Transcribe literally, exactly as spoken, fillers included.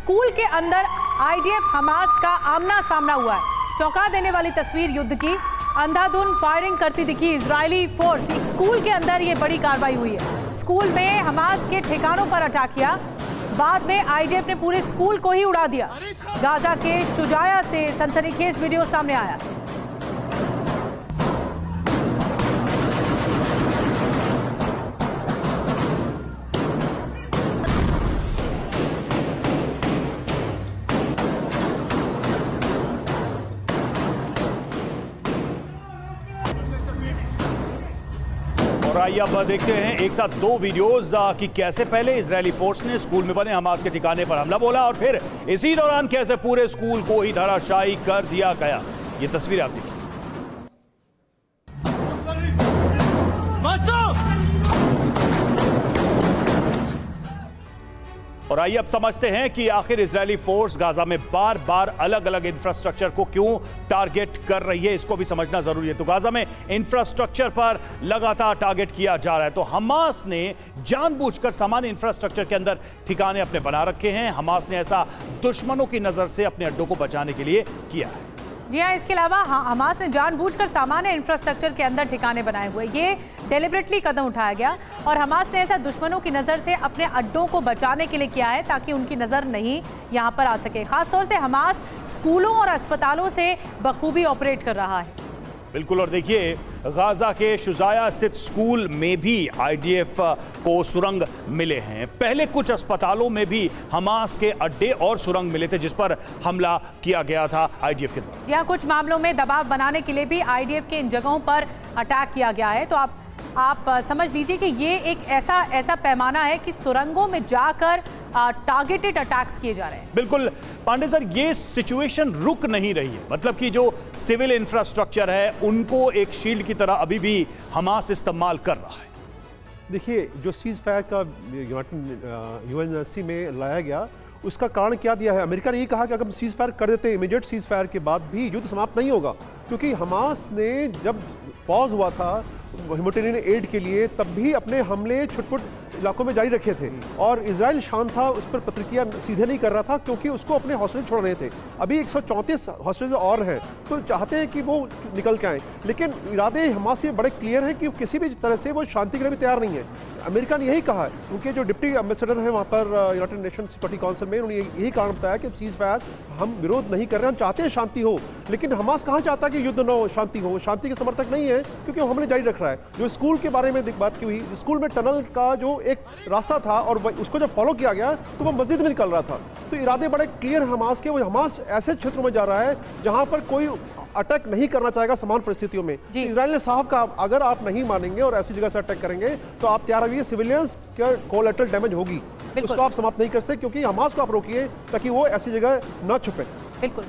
School के अंदर IDF Hamas का आमना सामना हुआ है। चौंका देने वाली तस्वीर युद्ध की। अंधाधुंध फायरिंग करती दिखी इजरायली फोर्स। एक स्कूल के अंदर ये बड़ी कार्रवाई हुई है। स्कूल में हमास के ठिकानों पर अटैक किया, बाद में आईडीएफ ने पूरे स्कूल को ही उड़ा दिया। गाजा के शुजाया से सनसनीखेज वीडियो सामने आया। और आइए अब देखते हैं एक साथ दो वीडियोस कि कैसे पहले इजरायली फोर्स ने स्कूल में बने हमास के ठिकाने पर हमला बोला और फिर इसी दौरान कैसे पूरे स्कूल को ही धराशायी कर दिया गया। ये तस्वीर आप देखिए। और आइए अब समझते हैं कि आखिर इजरायली फोर्स गाजा में बार बार अलग अलग इंफ्रास्ट्रक्चर को क्यों टारगेट कर रही है, इसको भी समझना जरूरी है। तो गाजा में इंफ्रास्ट्रक्चर पर लगातार टारगेट किया जा रहा है। तो हमास ने जानबूझकर सामान्य इंफ्रास्ट्रक्चर के अंदर ठिकाने अपने बना रखे हैं। हमास ने ऐसा दुश्मनों की नजर से अपने अड्डों को बचाने के लिए किया है। जी हाँ, इसके अलावा हमास ने जानबूझकर सामान्य इंफ्रास्ट्रक्चर के अंदर ठिकाने बनाए हुए, ये डेलिबरेटली कदम उठाया गया और हमास ने ऐसा दुश्मनों की नज़र से अपने अड्डों को बचाने के लिए किया है ताकि उनकी नज़र नहीं यहाँ पर आ सके। खासतौर से हमास स्कूलों और अस्पतालों से बखूबी ऑपरेट कर रहा है। बिल्कुल। और देखिए गाजा के शुजाया स्थित स्कूल में भी आईडीएफ को सुरंग मिले हैं। पहले कुछ अस्पतालों में भी हमास के अड्डे और सुरंग मिले थे जिस पर हमला किया गया था आईडीएफ के द्वारा। जी हाँ, कुछ मामलों में दबाव बनाने के लिए भी आईडीएफ के इन जगहों पर अटैक किया गया है। तो आप आप समझ लीजिए कि ये एक ऐसा ऐसा पैमाना है कि सुरंगों में जाकर टारगेटेड अटैक्स किए जा रहे हैं। बिल्कुल पांडे सर, ये सिचुएशन रुक नहीं रही है। मतलब कि जो सिविल इंफ्रास्ट्रक्चर है उनको एक शील्ड की तरह अभी भी हमास इस्तेमाल कर रहा है। देखिए, जो सीज फायर का यूएनएससी में लाया गया उसका कारण क्या दिया है? अमेरिका ने ये कहा कि अगर हम सीज फायर कर देते हैं इमीडिएट सीज फायर के बाद भी युद्ध समाप्त नहीं होगा, क्योंकि हमास ने जब पॉज हुआ था ह्यूमैनिटेरियन एड के लिए तब भी अपने हमले छुटपुट इलाकों में जारी रखे थे और इजराइल शांत था, उस पर प्रतिक्रिया सीधे नहीं कर रहा था क्योंकि उसको अपने हॉस्टेज छोड़ने थे। अभी एक सौ चौंतीस हॉस्टेज और हैं तो चाहते हैं कि वो निकल के आए, लेकिन इरादे हमास से बड़े क्लियर हैं कि किसी भी तरह से वो शांति के लिए भी तैयार नहीं है। अमेरिका ने यही कहा है, उनके जो डिप्टी एम्बेसडर हैं वहाँ पर यूनाइटेड नेशन सिक्योरिटी काउंसिल में, उन्होंने यही कारण बताया कि सीज फायर हम विरोध नहीं कर रहे, हम चाहते हैं शांति हो, लेकिन हमास कहाँ चाहता कि युद्ध न हो, शांति हो। शांति के समर्थक नहीं है क्योंकि हमने जारी रख रहा है। जो स्कूल के बारे में बात की हुई, स्कूल में टनल का जो एक रास्ता था और उसको जब फॉलो किया गया तो वो मस्जिद में निकल रहा था। तो इरादे बड़े क्लियर हमास के। वो हमास ऐसे क्षेत्रों में जा रहा है जहां पर कोई अटैक नहीं करना चाहेगा समान परिस्थितियों में। इजराइल ने साफ कहा अगर आप नहीं मानेंगे और ऐसी जगह से अटैक करेंगे तो आप तैयार रहिए, सिविलियंस का कोलैटरल डैमेज होगी, उसको आप समाप्त नहीं कर सकते क्योंकि हमास को आप रोकिए ताकि वो ऐसी जगह न छुपे। बिल्कुल।